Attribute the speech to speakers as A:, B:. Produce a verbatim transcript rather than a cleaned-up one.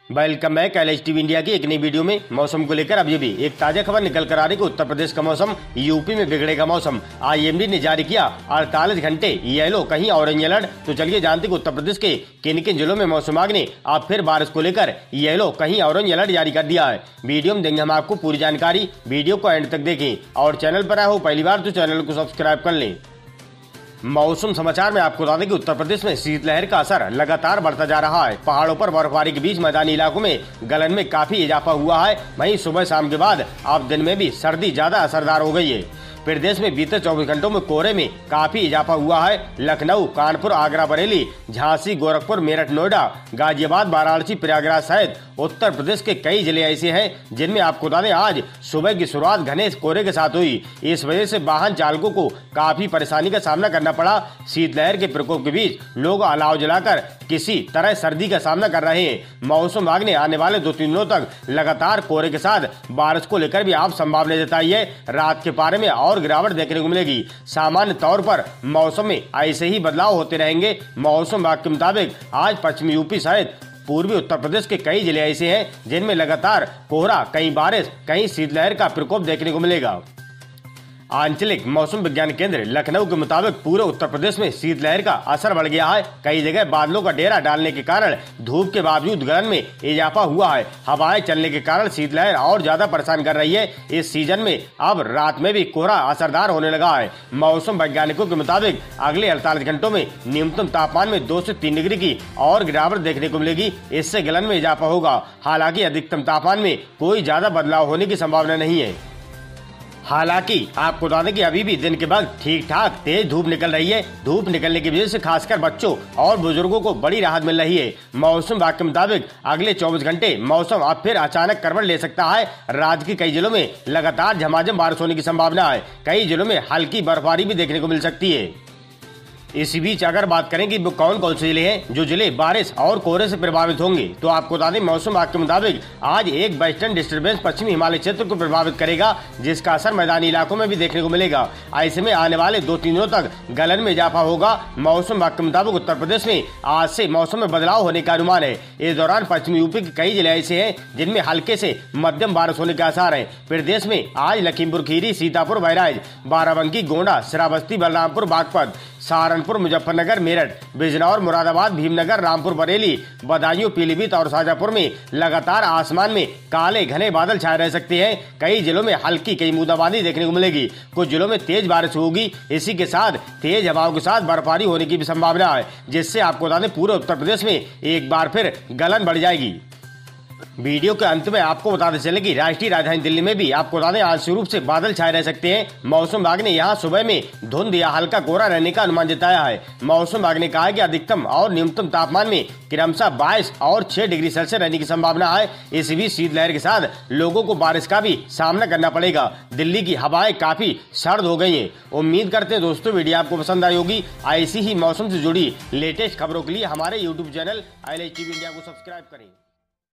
A: Welcome back L H T V India की एक नई वीडियो में। मौसम को लेकर अब ये भी एक ताजा खबर निकल कर आ रही है कि उत्तर प्रदेश का मौसम, यूपी में बिगड़ेगा मौसम। आई एम डी ने जारी किया अड़तालीस घंटे येलो, कहीं ऑरेंज अलर्ट। तो चलिए जानते हैं कि उत्तर प्रदेश के किन किन जिलों में मौसम विभाग ने अब फिर बारिश को लेकर येलो, कहीं ऑरेंज अलर्ट जारी कर दिया है। वीडियो में देंगे हम आपको पूरी जानकारी। वीडियो को एंड तक देखें और चैनल पर आए हो पहली बार तो चैनल को सब्सक्राइब कर लें। मौसम समाचार में आपको बता दें कि उत्तर प्रदेश में शीतलहर का असर लगातार बढ़ता जा रहा है। पहाड़ों पर बर्फबारी के बीच मैदानी इलाकों में गलन में काफी इजाफा हुआ है। वहीं सुबह शाम के बाद अब दिन में भी सर्दी ज्यादा असरदार हो गई है। प्रदेश में बीते चौबीस घंटों में कोहरे में काफी इजाफा हुआ है। लखनऊ, कानपुर, आगरा, बरेली, झांसी, गोरखपुर, मेरठ, नोएडा, गाजियाबाद, वाराणसी, प्रयागराज सहित उत्तर प्रदेश के कई जिले ऐसे हैं जिनमें आपको बता दें आज सुबह की शुरुआत घने कोहरे के साथ हुई। इस वजह से वाहन चालकों को काफी परेशानी का सामना करना पड़ा। शीतलहर के प्रकोप के बीच लोग अलाव जलाकर किसी तरह सर्दी का सामना कर रहे हैं। मौसम विभाग ने आने वाले दो तीन दिनों तक लगातार कोहरे के साथ बारिश को लेकर भी आप संभावना जताई है। रात के पारे में और गिरावट देखने को मिलेगी। सामान्य तौर पर मौसम में ऐसे ही बदलाव होते रहेंगे। मौसम विभाग के मुताबिक आज पश्चिमी यूपी सहित पूर्वी उत्तर प्रदेश के कई जिले ऐसे हैं जिनमें लगातार कोहरा, कहीं बारिश, कहीं शीतलहर का प्रकोप देखने को मिलेगा। आंचलिक मौसम विज्ञान केंद्र लखनऊ के मुताबिक पूरे उत्तर प्रदेश में शीतलहर का असर बढ़ गया है। कई जगह बादलों का डेरा डालने के कारण धूप के बावजूद गलन में इजाफा हुआ है। हवाएं चलने के कारण शीतलहर और ज्यादा परेशान कर रही है। इस सीजन में अब रात में भी कोहरा असरदार होने लगा है। मौसम वैज्ञानिकों के मुताबिक अगले अड़तालीस घंटों में न्यूनतम तापमान में दो से तीन डिग्री की और गिरावट देखने को मिलेगी। इससे गलन में इजाफा होगा। हालांकि अधिकतम तापमान में कोई ज्यादा बदलाव होने की संभावना नहीं है। हालांकि आपको बता दें कि अभी भी दिन के वक्त ठीक ठाक तेज धूप निकल रही है। धूप निकलने की वजह से खासकर बच्चों और बुजुर्गों को बड़ी राहत मिल रही है। मौसम विभाग के मुताबिक अगले चौबीस घंटे मौसम अब फिर अचानक करवट ले सकता है। राज्य के कई जिलों में लगातार झमाझम बारिश होने की संभावना है। कई जिलों में हल्की बर्फबारी भी देखने को मिल सकती है। इसी बीच अगर बात करें कि वो कौन कौन से जिले हैं जो जिले बारिश और कोहरे से प्रभावित होंगे, तो आपको बता दें मौसम विभाग के मुताबिक आज एक वेस्टर्न डिस्टर्बेंस पश्चिमी हिमालय क्षेत्र को प्रभावित करेगा, जिसका असर मैदानी इलाकों में भी देखने को मिलेगा। ऐसे में आने वाले दो तीन दिनों तक गलन में इजाफा होगा। मौसम विभाग के मुताबिक उत्तर प्रदेश में आज से मौसम में बदलाव होने का अनुमान है। इस दौरान पश्चिमी यूपी के कई जिले ऐसे हैं जिनमें हल्के से मध्यम बारिश होने के आसार है। प्रदेश में आज लखीमपुर खीरी, सीतापुर, बहराइच, बाराबंकी, गोंडा, श्रावस्ती, बलरामपुर, बागपत, सहारनपुर, मुजफ्फरनगर, मेरठ, बिजनौर, मुरादाबाद, भीमनगर, रामपुर, बरेली, बदायूं, पीलीभीत और शाजापुर में लगातार आसमान में काले घने बादल छाए रह सकते हैं। कई जिलों में हल्की कई बूंदाबांदी देखने को मिलेगी। कुछ जिलों में तेज बारिश होगी। इसी के साथ तेज हवाओं के साथ बर्फबारी होने की भी संभावना है, जिससे आपको बता दें पूरे उत्तर प्रदेश में एक बार फिर गलन बढ़ जाएगी। वीडियो के अंत में आपको बताते चले कि राष्ट्रीय राजधानी दिल्ली में भी आपको बता दें आंशिक रूप से बादल छाए रह सकते हैं। मौसम विभाग ने यहां सुबह में धुंध या हल्का कोहरा रहने का अनुमान जताया है। मौसम विभाग ने कहा है कि अधिकतम और न्यूनतम तापमान में क्रमशः बाईस और छह डिग्री सेल्सियस रहने की संभावना है। इस बीच शीतलहर के साथ लोगों को बारिश का भी सामना करना पड़ेगा। दिल्ली की हवाएं काफी सर्द हो गई है। उम्मीद करते हैं दोस्तों वीडियो आपको पसंद आई होगी। ऐसी ही मौसम से जुड़ी लेटेस्ट खबरों के लिए हमारे YouTube channel L H T V India को सब्सक्राइब करें।